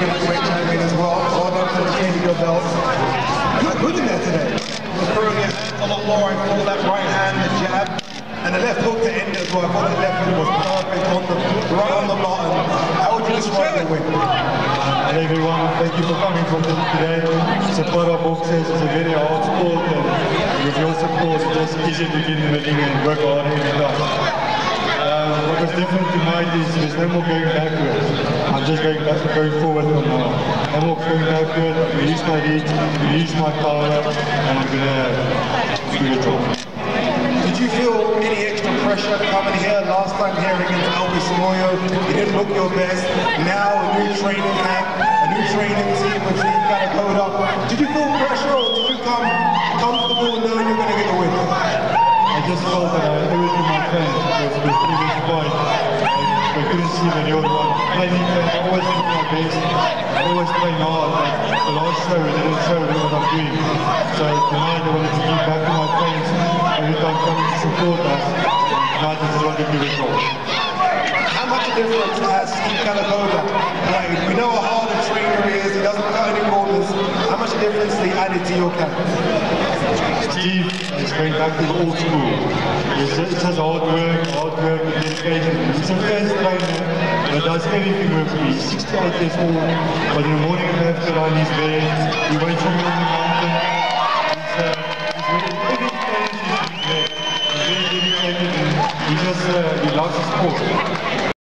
heavyweight champion as well. Well done for retaining your belt. You look good in there today. You're throwing your hands a lot more. I thought that right hand, the jab, and the left hook to end it as well. I thought the left hook was perfect, right on the button. How would you describe the win? Hi everyone, thank you for coming from today. Support our boxers. It's a very hard sport, and with your support it's just easy to get in the ring and work hard every time. What was different tonight is there's no more going backwards. I'm just going forward from now. No more going backward. Release my reach, release my power, and I'm gonna do the job. Did you feel any extra pressure coming here last time here against Elvis Moyo? You didn't look your best. Now a new training camp, a new training team with Steve Calacoda. Did you feel pressure, or did you come comfortable knowing you're going to get the win? I just felt that I owe it to my fans because the previous fight I couldn't see the other one. I always put my best, I always play hard, but the last show it didn't show what I'm doing. So tonight I wanted to give back to my fans every time coming to support us. Tonight I just wanted to give it all. How much difference has Steve Calacoda played? We know how hard a trainer he is, he doesn't cut any corners. How much difference he added to your camp? Steve is going back to the old school. It says hard work, and dedication. He's a first trainer that does everything with me. He's 68 years old, but in the morning after I he's there. We wait for him on the mountain. He's very dedicated. He's very dedicated, and he loves the sport.